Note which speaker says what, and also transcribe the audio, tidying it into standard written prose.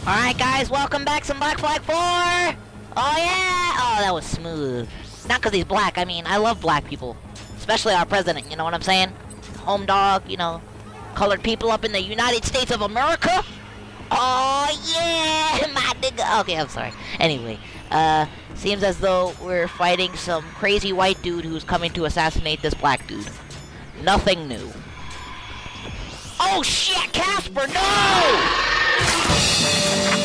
Speaker 1: Alright guys, welcome back, some Black Flag 4! Oh yeah! Oh, that was smooth. Not because he's black, I mean, I love black people. Especially our president, you know what I'm saying? Home dog, you know, colored people up in the United States of America. Oh yeah, my nigga. Okay, I'm sorry. Anyway, seems as though we're fighting some crazy white dude who's coming to assassinate this black dude. Nothing new. Oh shit, Casper, no!